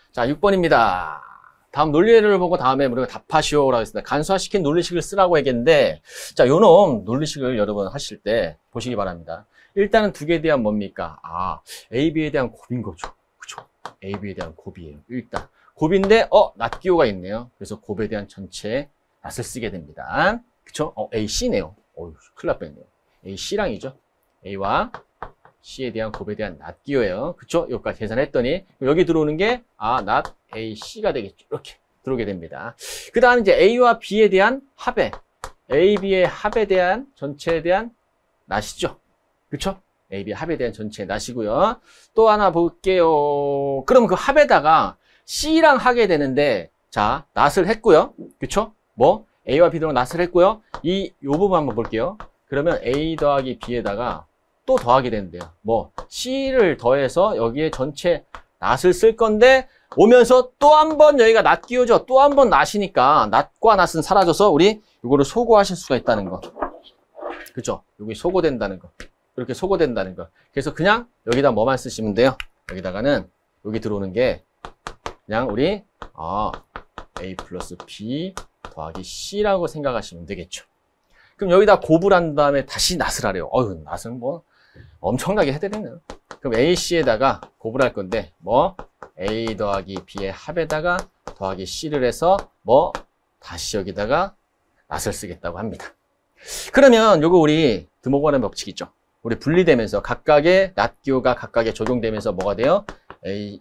자, 6번입니다. 다음 논리를 보고 다음에 우리가 답하시오라고 했습니다. 간소화시킨 논리식을 쓰라고 얘기했는데, 자, 요놈 논리식을 여러분 하실 때 보시기 바랍니다. 일단은 두 개에 대한 뭡니까? A, B에 대한 곱인 거죠. 그죠? A, B에 대한 곱이에요. 일단. 곱인데, 낫기호가 있네요. 그래서 곱에 대한 전체 낫을 쓰게 됩니다. 그쵸? A, C네요. 큰일 날 뻔했네요. A, C랑이죠. A와 C에 대한 곱에 대한 낫기호예요. 그쵸? 여기까지 계산했더니, 여기 들어오는 게, 낫 A, C가 되겠죠. 이렇게 들어오게 됩니다. 그 다음 이제 A와 B에 대한 합에, A, B의 합에 대한 전체에 대한 낫이죠. 그쵸? A, B 합에 대한 전체 낫이고요. 또 하나 볼게요. 그럼 그 합에다가 C랑 하게 되는데, 자, 낫을 했고요. 그쵸? A와 B 들어 낫을 했고요. 요 부분 한번 볼게요. 그러면 A 더하기 B에다가 또 더하게 되는데요. C를 더해서 여기에 전체 낫을 쓸 건데, 오면서 또 한 번 여기가 낫 끼워져. 또 한 번 낫이니까, 낫과 낫은 사라져서 우리 이거를 소거하실 수가 있다는 거. 그죠? 여기 소거된다는 거. 이렇게 소거된다는 거. 그래서 그냥 여기다 뭐만 쓰시면 돼요. 여기다가는 여기 들어오는 게 그냥 우리 A 플러스 B 더하기 C라고 생각하시면 되겠죠. 그럼 여기다 곱을 한 다음에 다시 낫을 하래요. 낫은 엄청나게 해야 되네요. 그럼 A, C에다가 곱을 할 건데, A 더하기 B의 합에다가 더하기 C를 해서 다시 여기다가 낫을 쓰겠다고 합니다. 그러면 요거 우리 드모건의 법칙 있죠? 우리 분리되면서 각각의 낫기호가 각각에 적용되면서 뭐가 돼요? A,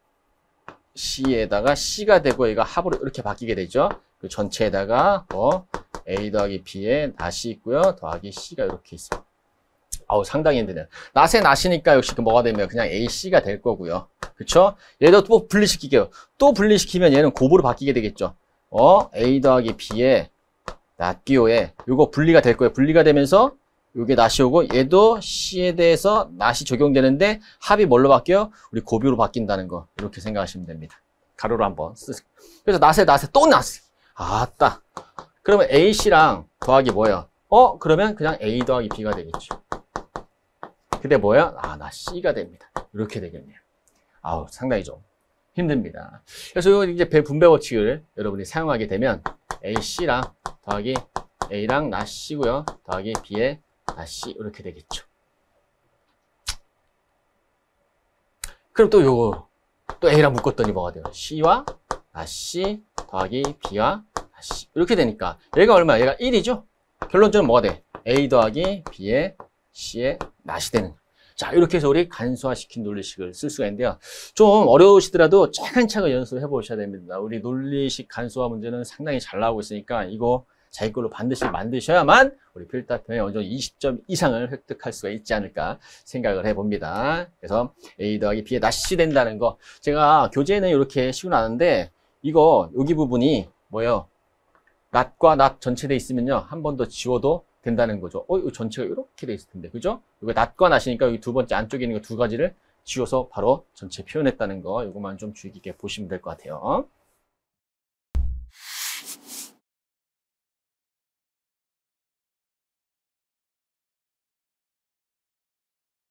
C에다가 C가 되고 얘가 합으로 이렇게 바뀌게 되죠? 그 전체에다가 A 더하기 B에 낫이 있고요. 더하기 C가 이렇게 있습니다. 상당히 힘드네요. 낫에 낫이니까 역시 뭐가 되면 그냥 AC가 될 거고요. 그쵸? 얘도 또 분리시킬게요. 또 분리시키면 얘는 곱으로 바뀌게 되겠죠. A 더하기 B에 낫기호에 요거 분리가 될 거예요. 분리가 되면서 요게 낫이 오고 얘도 C에 대해서 낫이 적용되는데 합이 뭘로 바뀌어요? 우리 곱으로 바뀐다는 거. 이렇게 생각하시면 됩니다. 가로로 한번 쓰세요. 그래서 낫에 또 낫. 아따. 그러면 AC랑 더하기 뭐예요? 그러면 그냥 A 더하기 B가 되겠죠. 근데 뭐야? 나 C가 됩니다. 이렇게 되겠네요. 상당히 좀 힘듭니다. 그래서 이제 분배 법칙을 여러분이 사용하게 되면 AC랑 더하기 A랑 낫이고요. 더하기 B의 낫이 이렇게 되겠죠. 그럼 또 A랑 묶었더니 뭐가 돼요? C와 낫이 더하기 B와 낫이 이렇게 되니까 얘가 얼마야? 얘가 1이죠? 결론적으로 뭐가 돼? A 더하기 B의 C의 낫이 되는. 자, 이렇게 해서 우리 간소화시킨 논리식을 쓸 수가 있는데요. 좀 어려우시더라도 차근차근 연습해 보셔야 됩니다. 우리 논리식 간소화 문제는 상당히 잘 나오고 있으니까 이거 자기 걸로 반드시 만드셔야만 우리 필답편에 어느 정도 20점 이상을 획득할 수가 있지 않을까 생각을 해봅니다. 그래서 A 더하기 B의 낫이 된다는 거. 제가 교재에는 이렇게 씌워놨는데 여기 부분이 뭐예요? 낫과 낫 전체돼 있으면요. 한 번 더 지워도 된다는 거죠. 이 전체가 이렇게 돼 있을 텐데, 그죠? 이거 낫과 낫이니까 여기 두 번째 안쪽에 있는 거 두 가지를 지워서 바로 전체 표현했다는 거, 이거만 좀 주의 깊게 보시면 될 것 같아요.